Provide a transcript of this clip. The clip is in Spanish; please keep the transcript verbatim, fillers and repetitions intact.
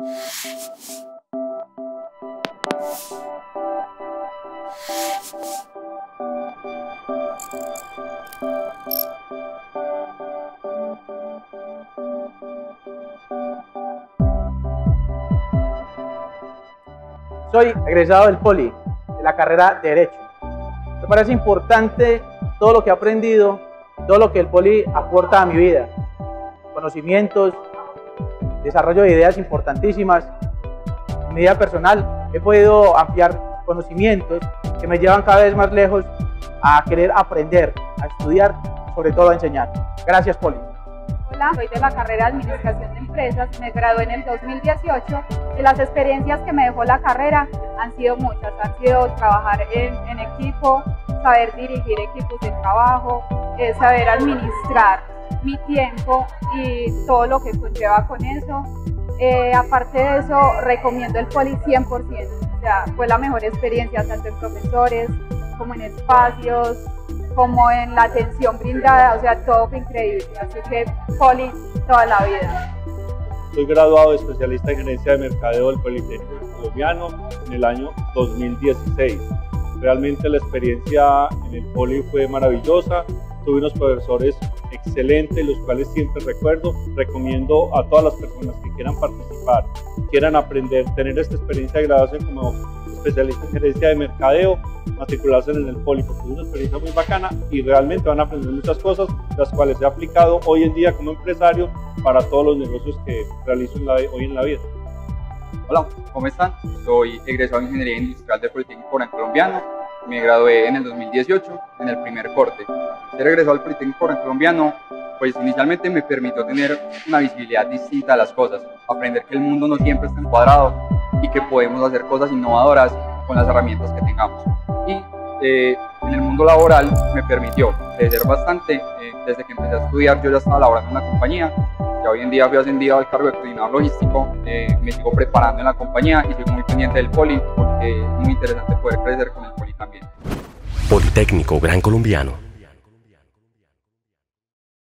Soy egresado del Poli, de la carrera de Derecho. Me parece importante todo lo que he aprendido, todo lo que el Poli aporta a mi vida. Conocimientos, desarrollo de ideas importantísimas. En mi vida personal he podido ampliar conocimientos que me llevan cada vez más lejos a querer aprender, a estudiar, sobre todo a enseñar. Gracias, Poli. Hola, soy de la carrera de Administración de Empresas, me gradué en el dos mil dieciocho y las experiencias que me dejó la carrera han sido muchas, han sido trabajar en, en equipo, saber dirigir equipos de trabajo, eh, saber administrar mi tiempo y todo lo que conlleva con eso. Eh, aparte de eso, recomiendo el Poli cien por ciento, o sea, fue la mejor experiencia tanto en profesores como en espacios, como en la atención brindada, o sea, todo fue increíble, así que Poli toda la vida. Soy graduado de especialista en gerencia de mercadeo del Politécnico Colombiano en el año dos mil dieciséis. Realmente la experiencia en el Poli fue maravillosa, tuve unos profesores excelentes, los cuales siempre recuerdo. Recomiendo a todas las personas que quieran participar, quieran aprender, tener esta experiencia de graduación como especialista en gerencia de mercadeo, matricularse en el Poli, porque es una experiencia muy bacana y realmente van a aprender muchas cosas, las cuales he aplicado hoy en día como empresario para todos los negocios que realizo en la, hoy en la vida. Hola, ¿cómo están? Soy egresado en Ingeniería Industrial del Politécnico Gran Colombiano. Me gradué en el dos mil dieciocho en el primer corte. Ser egresado al Politécnico Gran Colombiano, pues inicialmente me permitió tener una visibilidad distinta a las cosas, aprender que el mundo no siempre está encuadrado y que podemos hacer cosas innovadoras con las herramientas que tengamos. Y eh, en el mundo laboral me permitió crecer bastante. Eh, desde que empecé a estudiar yo ya estaba laborando en una compañía, ya hoy en día fui ascendido al cargo de coordinador logístico. Eh, me sigo preparando en la compañía y sigo muy pendiente del Poli porque es muy interesante poder crecer con el Poli también. Politécnico Gran Colombiano.